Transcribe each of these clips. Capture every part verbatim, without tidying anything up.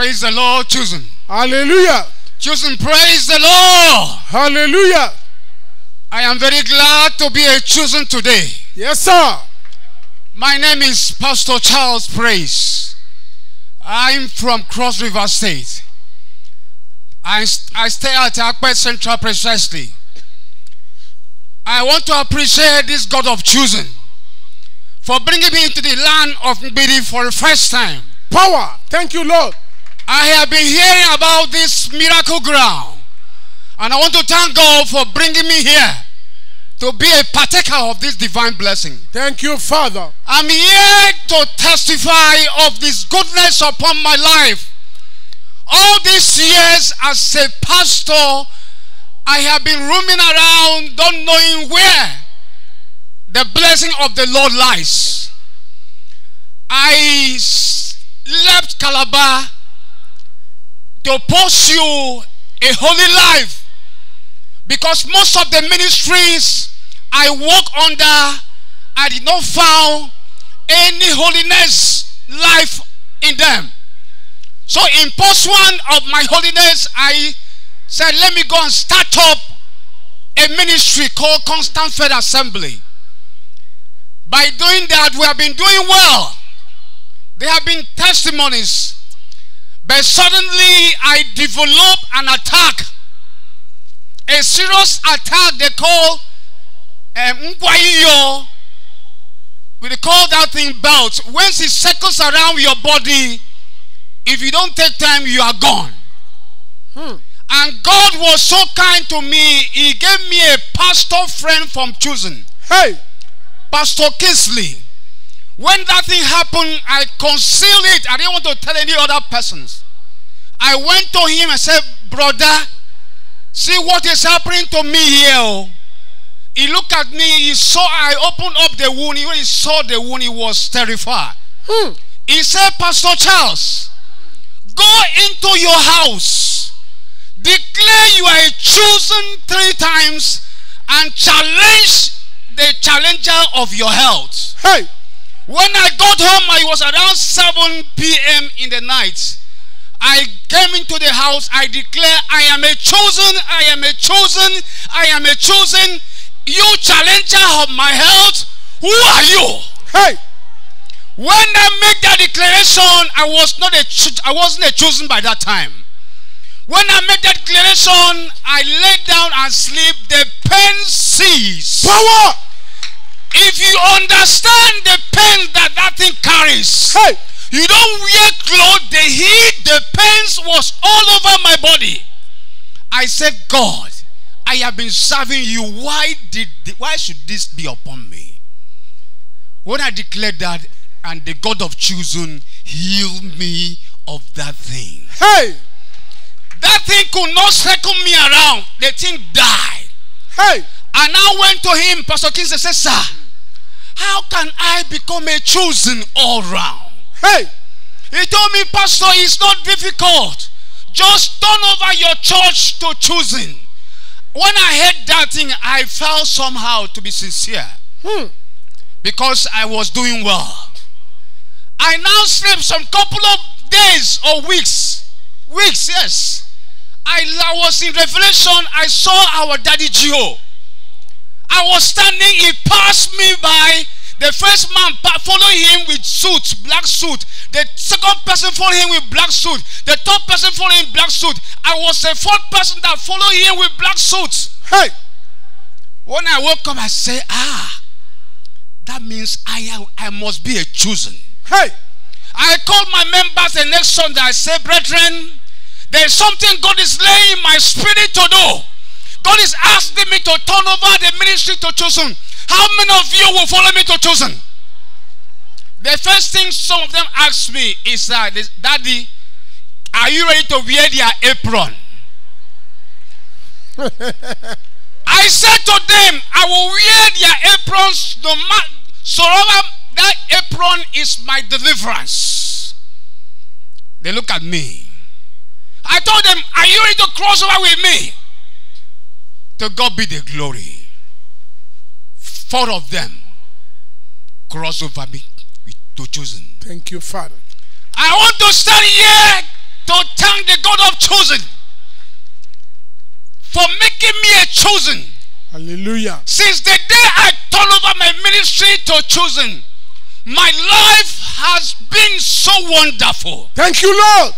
Praise the Lord, chosen. Hallelujah. Chosen, praise the Lord. Hallelujah. I am very glad to be a chosen today. Yes, sir. My name is Pastor Charles Praise. I'm from Cross River State. I, I stay at Akpet Central precisely. I want to appreciate this God of chosen for bringing me into the land of Mbidi for the first time. Power. Thank you, Lord. I have been hearing about this miracle ground, and I want to thank God for bringing me here to be a partaker of this divine blessing. Thank you, Father. I'm here to testify of this goodness upon my life. All these years as a pastor, I have been roaming around, not knowing where the blessing of the Lord lies. I left Calabar to pursue a holy life because most of the ministries I work under, I did not find any holiness life in them. So in pursuit of my holiness, I said, let me go and start up a ministry called Constant Faith Assembly. By doing that, we have been doing well. There have been testimonies. But suddenly, I developed an attack. A serious attack they call um, oyor. We call that thing belt. Once it circles around your body, if you don't take time, you are gone. Hmm. And God was so kind to me, he gave me a pastor friend from Chosen. Hey! Pastor Kingsley. When that thing happened, I concealed it. I didn't want to tell any other persons. I went to him and said, brother, see what is happening to me here. He looked at me, he saw, I opened up the wound. When he saw the wound, he was terrified. Hmm. He said, Pastor Charles, go into your house, declare you are chosen three times, and challenge the challenger of your health. Hey! When I got home, I was around seven p m in the night. I came into the house, I declare, I am a chosen, I am a chosen, I am a chosen. You challenger of my health, who are you? Hey! When I make that declaration, I was not a, I wasn't a chosen by that time. When I made that declaration, I lay down and sleep. The pain ceased. Power! If you understand the pain that that thing carries, hey, you don't wear clothes, the heat, the pains was all over my body. I said, God, I have been serving you. Why did why should this be upon me? When I declared that, and the God of chosen healed me of that thing. Hey! That thing could not circle me around. The thing died. Hey! And I went to him, Pastor Kingsley said, sir, how can I become a chosen all round? Hey! He told me, Pastor, it's not difficult. Just turn over your church to chosen. When I heard that thing, I felt somehow to be sincere. Hmm. Because I was doing well. I now slept some couple of days or weeks. Weeks, yes. I, I was in Revelation. I saw our daddy Gio. I was standing, he passed me by. The first man followed him with suit, black suit. The second person followed him with black suit. The third person followed him with black suit. I was the fourth person that followed him with black suits. Hey! When I woke up, I said, ah, that means I am, I must be a chosen. Hey! I called my members the next Sunday. I said, brethren, there is something God is laying in my spirit to do. God is asking me to turn over the ministry to chosen. How many of you will follow me to chosen? The first thing some of them asked me is that, uh, Daddy, are you ready to wear their apron? I said to them, I will wear their aprons no matter, so that apron is my deliverance. They look at me. I told them, are you ready to cross over with me? To God be the glory. Four of them cross over me to chosen. Thank you, Father. I want to stand here to thank the God of chosen for making me a chosen. Hallelujah. Since the day I turned over my ministry to chosen, my life has been so wonderful. Thank you, Lord.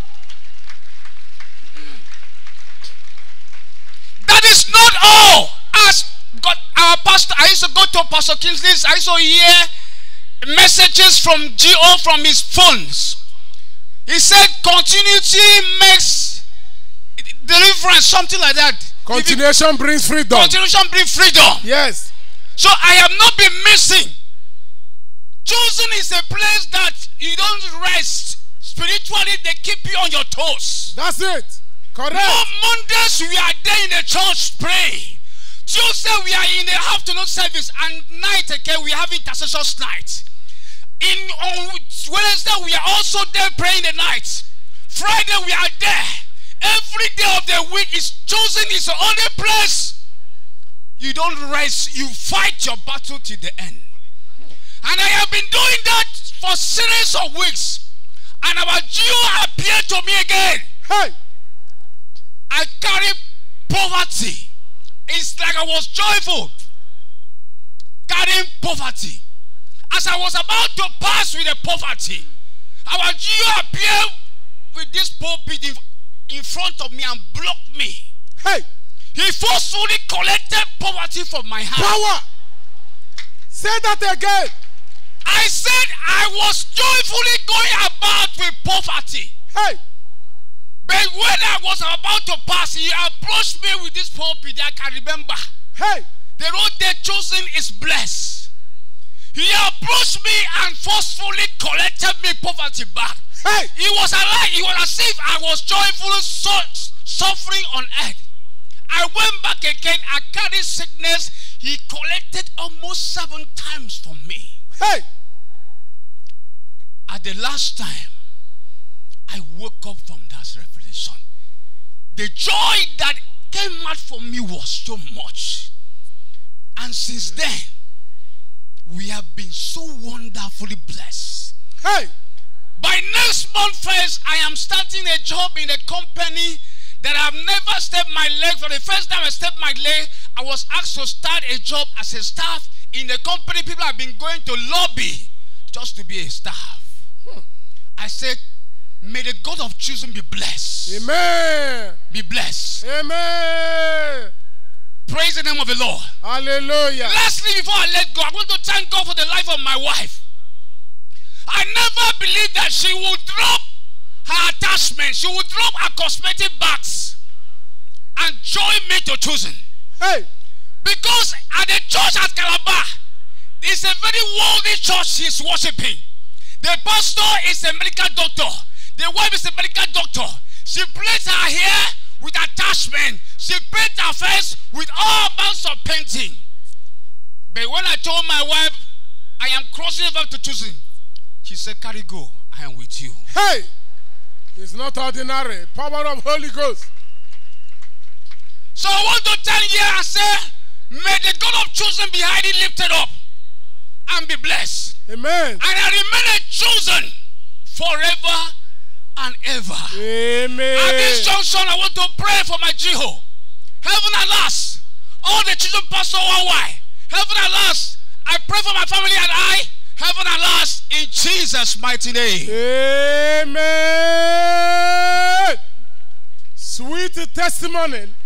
That is not all. As God, our pastor, I used to go to Pastor Kingsley's, I used to hear messages from G O from his phones. He said continuity makes deliverance, something like that. Continuation brings freedom. Continuation brings freedom. Yes. So I have not been missing. Chosen is a place that you don't rest. Spiritually, they keep you on your toes. That's it. Correct. On Mondays, we are there in the church praying. Tuesday, we are in the afternoon service. And night, again, we have intercessions night. In on Wednesday, we are also there praying the night. Friday, we are there. Every day of the week is chosen. Is the only place you don't rest. You fight your battle to the end. And I have been doing that for series of weeks. And our G O appeared to me again. Hey. I carry poverty. It's like I was joyful. Carrying poverty. As I was about to pass with the poverty, our G O appeared with this pulpit in, in front of me and blocked me. Hey. He forcefully collected poverty from my hand. Power. Say that again. I said I was joyfully going about with poverty. Hey. But when I was about to pass, he approached me with this pulpit. I can remember. Hey. The road they chosen is blessed. He approached me and forcefully collected me poverty back. Hey. It was alive. It was as if I was joyfully so, suffering on earth. I went back again. I carried sickness. He collected almost seven times from me. Hey. At the last time, I woke up from that revelation. The joy that came out from me was so much. And since then, we have been so wonderfully blessed. Hey. By next month first, I am starting a job in a company that I've never stepped my leg. For the first time I stepped my leg, I was asked to start a job as a staff in the company. People have been going to lobby just to be a staff. Hmm. I said, may the God of choosing be blessed. Amen. Be blessed. Amen. Praise the name of the Lord. Hallelujah. Lastly, before I let go, I want to thank God for the life of my wife. I never believed that she would drop her attachment. She would drop her cosmetic bags and join me to choosing. Hey. Because at the church at Calabar, it's a very worldly church she's worshiping. The pastor is a medical doctor. The wife is a medical doctor. She plaits her hair with attachment. She paints her face with all amounts of painting. But when I told my wife, I am crossing over to choosing, she said, carry go, I am with you. Hey. It's not ordinary. Power of Holy Ghost. So I want to tell you, I say, may the God of chosen be highly lifted up and be blessed. Amen. And I remain chosen forever and ever. Amen. At this junction, I want to pray for my Jeho. Heaven and last, all the children pastor worldwide. Heaven and last, I pray for my family and I. Heaven and last, in Jesus' mighty name. Amen. Sweet testimony.